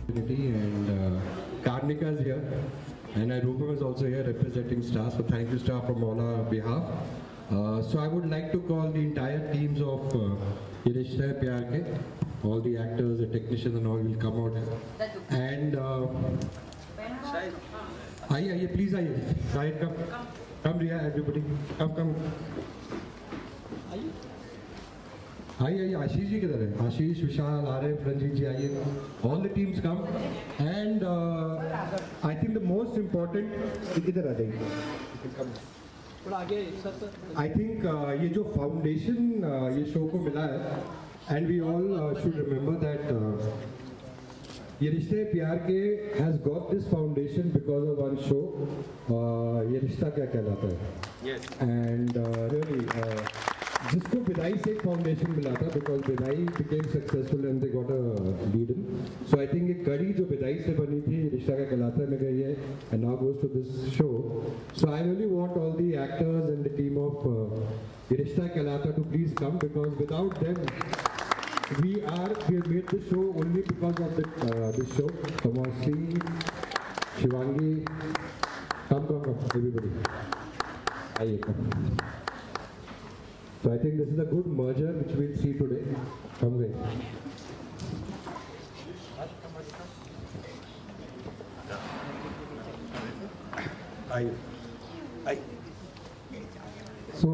And Karnika is here, and Rupam is also here representing Star. So thank you, Star, from all our behalf. So I would like to call the entire teams of Yeh Rishtey Hain Pyaar ke, all the actors, the technicians, and all will come out. And आइए, please आइए. Shahid, come, Rhea, everybody, come. आइए, आशीष जी किधर है? आशीष, विशाल, आरिफ, रंजीत जी आइए. All the teams come, and I think the most important किधर आ जाएंगे? I think ये जो foundation ये show को मिला है, and we all should remember that Yeh Rishtey Hain Pyaar ke has got this foundation because of one show, ये रिश्ता क्या कहलाता है. Yes. And really. जिसको बिदाई से एक फाउंडेशन मिला था बिकॉज बिदाई became successful and they got a lead in. So I think एक कड़ी जो बिदाई से बनी थी रिश्ता का कहलाता है में गई है and now goes to this show. So I really want all the actors and the team of Yeh Rishtey Hain Pyaar to please come because without them we have made this show only because of this show. Kumar, Singh, Shivangi, come everybody. Aye, come. So I think this is a good merger which we'll see today. Come guys. So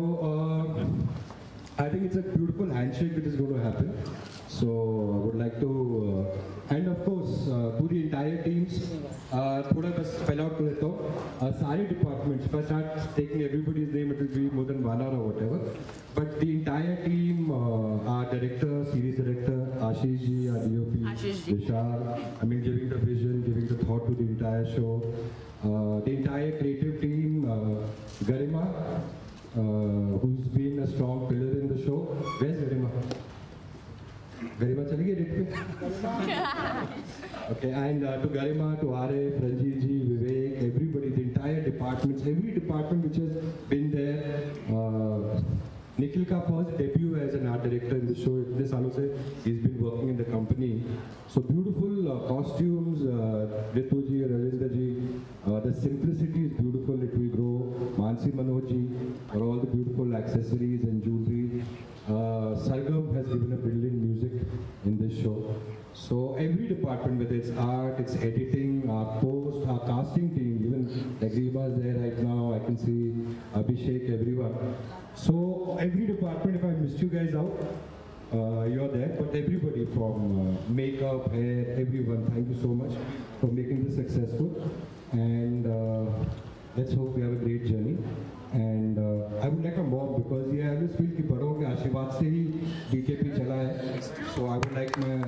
I think it's a beautiful handshake which is going to happen. So I would like to, and of course, पूरी entire teams, थोड़ा बस spell out कर देता हूँ. सारे departments, if I start taking everybody's name, it will be more than 1 hour or whatever. But the entire team, our director, series director, Ashish ji, our DOP, Tushar, I mean giving the vision, giving the thought to the entire show. The entire creative team, Garima, who's been a strong pillar in the show. Where's Garima? Garima chali gayi date pe? Okay, and to Garima, to Arif, Ranjit ji, Vivek, everybody, the entire departments, every department which has been there. Nikhil ka first debut as an art director in the show. Itne saalon se he's been working in the company. So beautiful costumes, Ritu ji, Ravindra ji. The simplicity is beautiful. It will grow. Mansi Manoj ji, for all the beautiful accessories and jewelry. Sargam has given a brilliant music in this show. So every department, whether it's art, it's editing, our post, our casting team, even Agrima is there right now. I can see Abhishek, everyone. So every department, if I missed you guys out, you're there. But everybody from makeup, hair, everyone, thank you so much for making this successful. And let's hope we have a great journey. And I would like a mom because I always feel कि बड़ों के आशीर्वाद से ही BKP चला है. So I would like my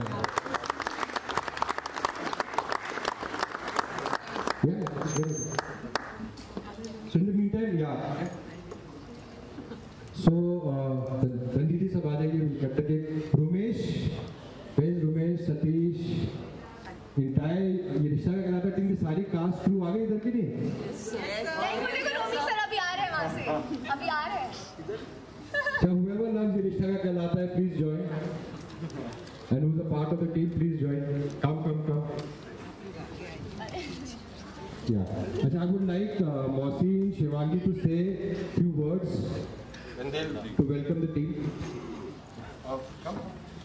So in the meantime, yeah. So Ranjit सब आ जाएंगे. We'll cut the cake. Rumesh, where's Rumesh, Satish, entire ये रिश्ता का कहलाता टीम की सारी कास्ट क्रू आ गई इधर की नहीं? अभी आ रहे हैं. So whoever loves Yeh Rishtey Hain Pyaar, please join. And who's a part of the team, please join. Come. Yeah. I would like Mohsin, Shivangi to say a few words to welcome the team. Come.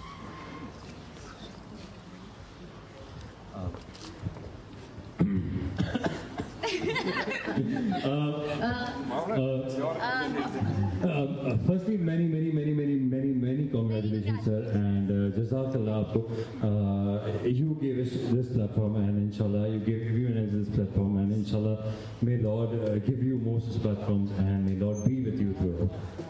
Firstly, many congratulations, sir, and Jazakallah aapko. You gave us this platform, and inshallah, you gave everyone else this platform, and inshallah, may Lord give you more such platforms, and may Lord be with you throughout.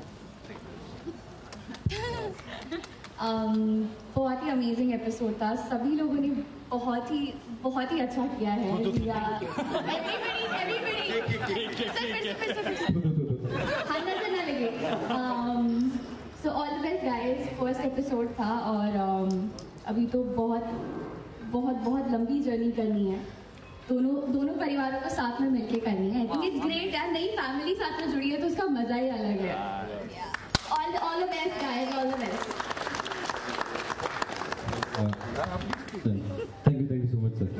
बहुत ही amazing episode था. सभी लोगों ने बहुत ही अच्छा किया है. हन्ना से ना लगे. So all the best guys. First episode था और अभी तो बहुत लंबी जर्नी करनी है. दोनों परिवारों को साथ में मिलके करनी है. आई थिंक इट्स ग्रेट यार. नई फैमिली साथ में जुड़ी है तो उसका मजा ही अलग है. All the best guys. All the best. Thank you so much, sir.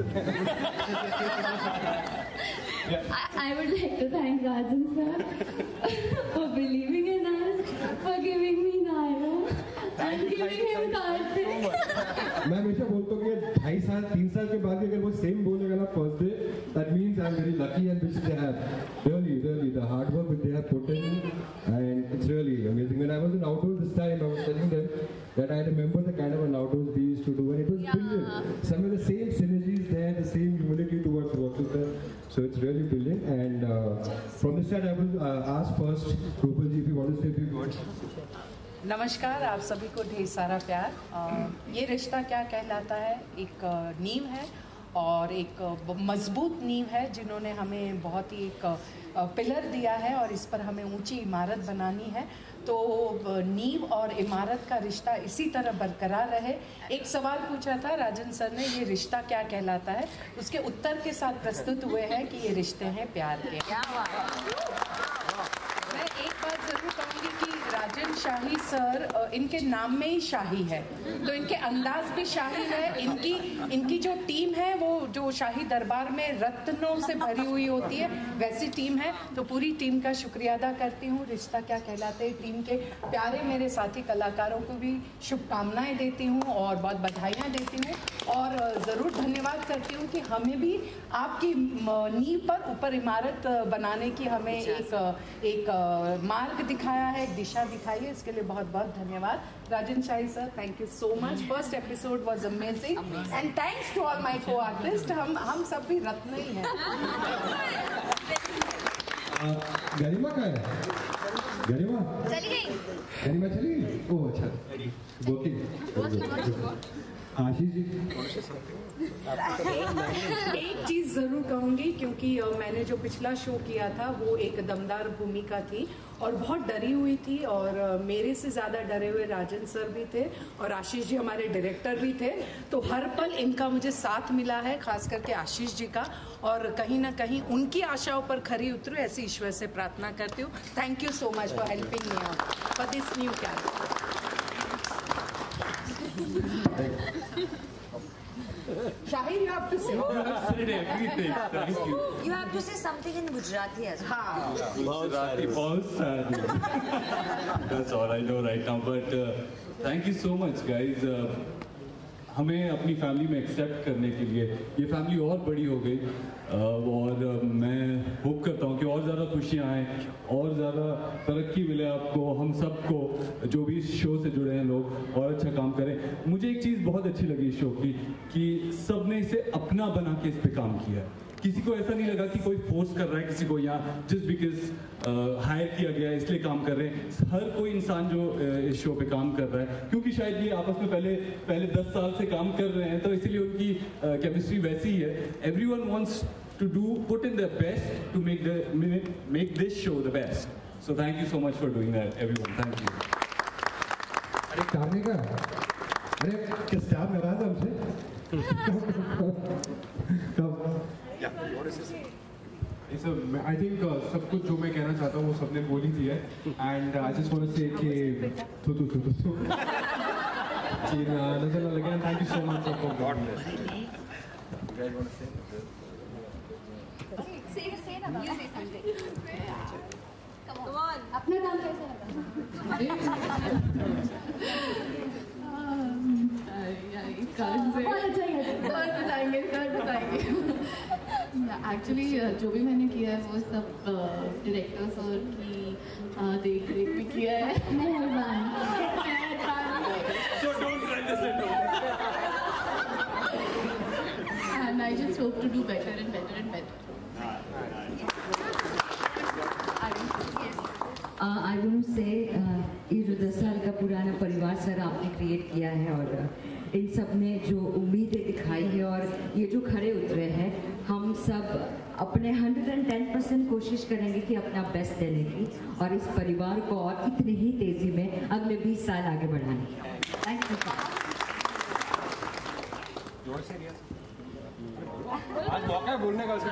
I would like to thank Rajan sir for believing in us, for giving me Naira and giving him Karthik. मैं हमेशा बोलता हूँ कि 2.5 साल 3 साल के बाद अगर वो सेम बोलेगा ना first day, that means I'm very lucky and which they have really the hard work which they have put in, and it's really amazing. When I was in outdoors this time, I was telling them that I remember the kind of an outdoors we used to do, and it was brilliant. Some of the same synergies there, the same humility towards working there. So it's really brilliant. And from this side, I will ask first, Rupal ji, if you want to say a few words. नमस्कार, आप सभी को ढेर सारा प्यार। ये रिश्ता क्या कहलाता है, एक नींव है और एक मजबूत नींव है जिन्होंने हमें बहुत ही एक पिलर दिया है और इस पर हमें ऊंची इमारत बनानी है। तो नींव और इमारत का रिश्ता इसी तरह बरकरार रहे। एक सवाल पूछा था राजन सर ने, ये रिश्ता क्या कहलाता है, उसके उत्तर के साथ प्रस्तुत हुए हैं कि ये रिश्ते हैं प्यार के। मैं एक बात ज़रूर कहूँगी कि राजन शाही सर, इनके नाम में ही शाही है, तो इनके अंदाज भी शाही है। इनकी जो टीम है वो जो शाही दरबार में रत्नों से भरी हुई होती है, वैसी टीम है। तो पूरी टीम का शुक्रिया अदा करती हूँ। रिश्ता क्या कहलाते हैं टीम के प्यारे मेरे साथी कलाकारों को भी शुभकामनाएं देती हूँ और बहुत बधाइयाँ देती हूँ और ज़रूर धन्यवाद करती हूँ कि हमें भी आपकी नींव पर ऊपर इमारत बनाने की हमें एक मार्ग दिखाया है, एक दिशा दिखाई है। इसके लिए बहुत बहुत धन्यवाद Rajan Shahi sir, thank you so much. First episode was amazing and thanks to all my co artist. हम सब भी रत्न ही हैं। गरिमा का है, गरिमा चली गई। ओह अच्छा, आशीष जी एक चीज़ ज़रूर कहूँगी, क्योंकि मैंने जो पिछला शो किया था वो एक दमदार भूमिका थी और बहुत डरी हुई थी और मेरे से ज़्यादा डरे हुए राजन सर भी थे और आशीष जी हमारे डायरेक्टर भी थे। तो हर पल इनका मुझे साथ मिला है, खास करके आशीष जी का, और कहीं ना कहीं उनकी आशाओं पर खरी उतरूँ ऐसी ईश्वर से प्रार्थना करती हूँ। Thank you so much for helping me out for this new character. Shaheer, you have to say. You have said everything. Thank you. You have to say something in Gujarati as well. हाँ, बहुत सारी. That's all I know right now. But thank you so much, guys. हमें अपनी family में accept करने के लिए, ये फैमिली और बड़ी हो गई और मैं होप करता हूँ कि और ज़्यादा खुशियाँ आएँ और ज़्यादा तरक्की मिले आपको, हम सबको जो भी इस शो से जुड़े हैं लोग, और अच्छा काम करें। मुझे एक चीज़ बहुत अच्छी लगी इस शो की कि सब ने इसे अपना बना के इस पे काम किया है। किसी को ऐसा नहीं लगा कि कोई फोर्स कर रहा है किसी को यहाँ जस्ट बिकॉज हायर किया गया है इसलिए काम कर रहे हैं। हर कोई इंसान जो इस शो पे काम कर रहा है, क्योंकि शायद ये आपस में पहले 10 साल से काम कर रहे हैं, तो इसीलिए उनकी केमिस्ट्री वैसी ही है। Everyone wants to put in their best to make this show the best. So thank you so much for doing that, everyone. Thank you. अरे करने का, अरे क्या स्टाफ नाराज है हमसे? I think सब कुछ जो मैं कहना चाहता हूँ वो सबने बोली थी है, and I just want to say कि तू नजर न लगे, and thank you so much for God bless. You guys want to say? Say ना, you say something. Come on. अपना काम कैसे लगा? एक्चुअली जो भी मैंने किया है वो सब डायरेक्टर्स और की देख रेख भी किया है। And I just hope to do better and better and better. I want to say ये जो 10 साल का पुराना परिवार सर आपने क्रिएट किया है और इन सब ने जो उम्मीदें दिखाई है और ये जो खड़े उतरे हैं, हम सब अपने 110% कोशिश करेंगे कि अपना बेस्ट देने की और इस परिवार को और इतनी ही तेजी में अगले 20 साल आगे बढ़ाने की। Thank you. आज मौका है बोलने का, उसके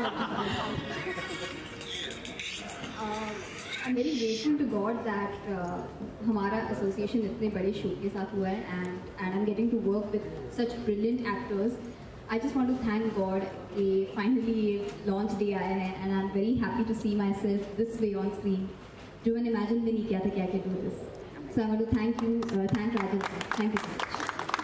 I'm very grateful to God that हमारा एसोसिएशन इतने बड़े शो के साथ हुआ है and I'm getting to work with such brilliant actors. I just want to thank God कि finally launch day आया है and I'm very happy to see myself this way on screen. जो मैंने imagine भी नहीं किया था कि I can do this. So I want to thank you, thank Rajan sir. Thank you so much.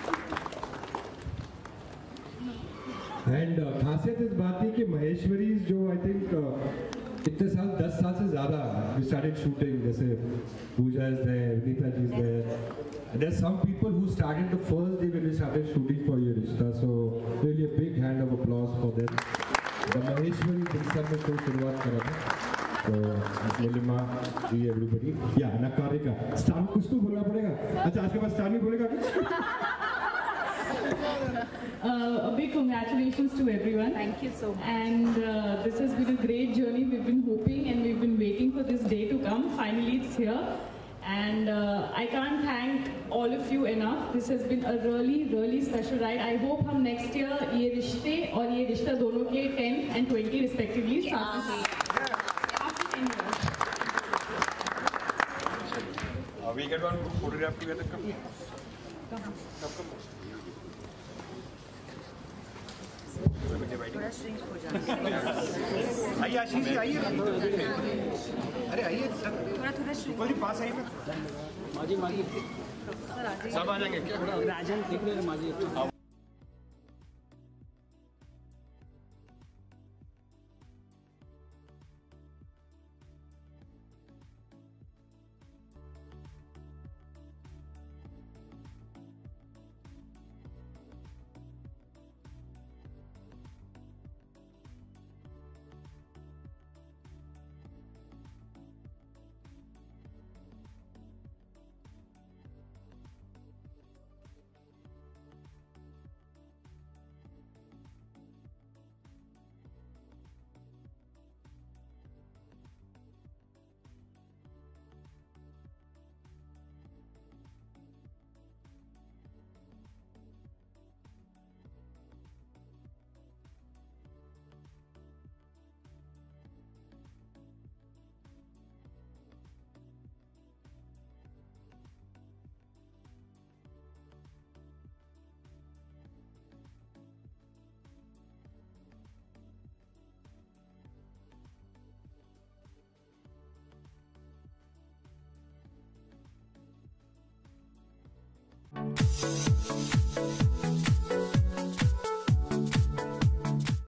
And खासियत इस बात की कि महेश्वरी जो आई थिंक इतने साल 10 साल से ज़्यादा वी स्टार्टेड शूटिंग, जैसे Pooja is there, Vinita ji is there, there some people who started the first day when we started shooting for Yeh Rishta, so really a big hand of applause for them. The Maheshwari जिन सब में कोई शुरुआत करा था, तो नीलिमा जी एवरीबडी या नकारिका स्टार कुछ तो बोलना पड़ेगा. अच्छा आज के बाद स्टार नहीं बोलेगा कुछ. A big congratulations to everyone. Thank you so much. And this has been a great journey. We've been hoping and we've been waiting for this day to come. Finally, it's here. And I can't thank all of you enough. This has been a really, really special ride. I hope हम next year ये रिश्ते और ये रिश्ता दोनों के 10 and 20 respectively साथ में after 10 years. We get one photograph together. Come. आइए आशीष जी आइए. अरे आइए थोड़ा पास आइए. सब आ जाएंगे क्या? राजन